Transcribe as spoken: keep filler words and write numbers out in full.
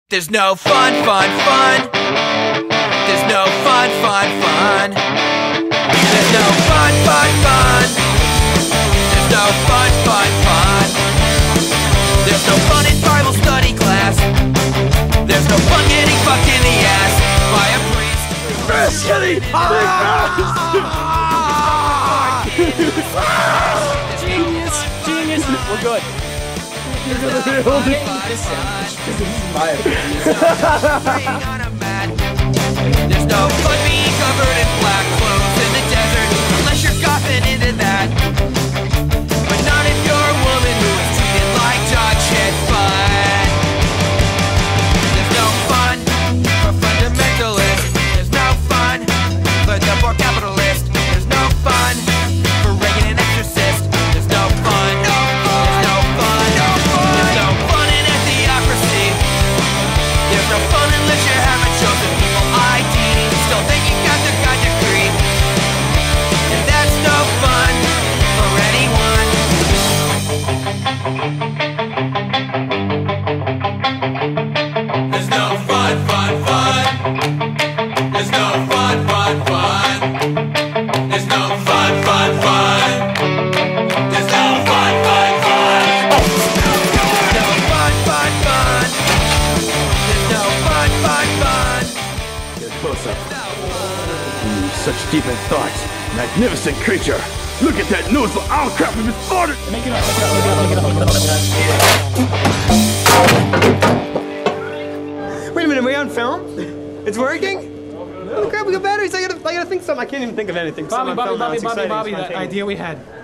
There's no fun, fun, fun. There's no fun, fun, fun. There's no fun, fun, fun. There's no fun, fun, fun. There's no fun in Bible study class. There's no fun getting fucked in the ass by a priest. Chris, Kitty! Genius! Genius! We're good. You're gonna be holding this is my There's no fun being covered in black clothes in the desert unless you're gothing into that. But not if you're a woman who is treated like dog shit fun. There's no fun for fundamentalists. There's no fun for the poor capitalist. There's no fun for Reagan and Exorcist. There's no fun. There's no fun. There's no fun in a theocracy. There's no fun unless you haven't chosen people I D. Still think you got the God degree. And that's no fun for anyone. There's no fun, fun, fun. There's no fun, fun, fun. There's no fun, fun, fun. There's no fun, fun, fun. There's no fun, fun, fun. There's no fun, fun, fun. Get close up. Ooh, such deep in thought. Magnificent creature. Look at that nose for owl crap of his order. Make it up, make it up, make it up, make it up, make it up, make it up. Wait a minute, are we on film? It's working? Holy crap, we got batteries. I gotta, I gotta think something. I can't even think of anything. Bobby, Something Bobby, on film now. Bobby, It's Bobby, exciting. Bobby, It's that spontaneous. idea we had.